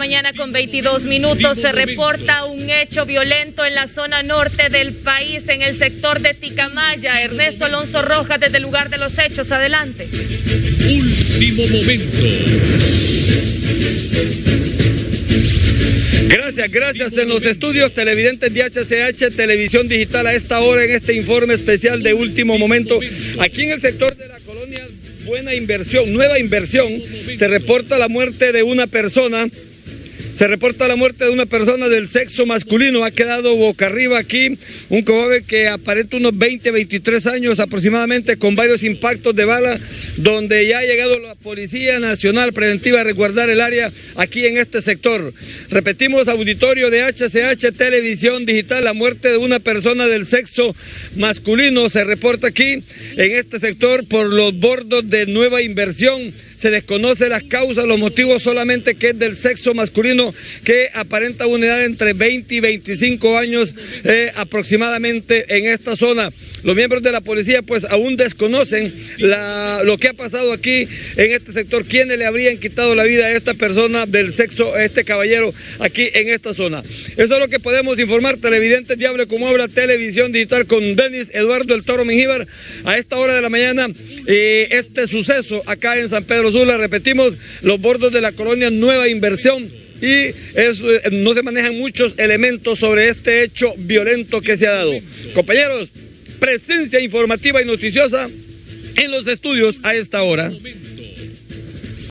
mañana con 22 minutos. Se reporta un hecho violento en la zona norte del país, en el sector de Ticamaya. Ernesto Alonso Rojas, desde el lugar de los hechos. Adelante. Último momento. Gracias en los estudios televidentes de HCH Televisión Digital a esta hora en este informe especial de último momento. Aquí en el sector de la colonia Nueva Inversión, se reporta la muerte de una persona. Del sexo masculino. Ha quedado boca arriba aquí un joven que aparenta unos 20, 23 años aproximadamente, con varios impactos de bala, donde ya ha llegado la Policía Nacional Preventiva a resguardar el área aquí en este sector. Repetimos, auditorio de HCH Televisión Digital, la muerte de una persona del sexo masculino se reporta aquí en este sector por los bordos de Nueva Inversión. Se desconoce las causas, los motivos, solamente que es del sexo masculino, que aparenta una edad entre 20 y 25 años aproximadamente en esta zona. Los miembros de la policía pues aún desconocen lo que ha pasado aquí en este sector, quiénes le habrían quitado la vida a esta persona del sexo, a este caballero aquí en esta zona. Eso es lo que podemos informar, televidentes de Hable Como Habla Televisión Digital, con Denis Eduardo El Toro Mengíbar a esta hora de la mañana. Este suceso acá en San Pedro Sula, repetimos, los bordos de la colonia Nueva Inversión, y no se manejan muchos elementos sobre este hecho violento que se ha dado. Compañeros, presencia informativa y noticiosa en los estudios a esta hora.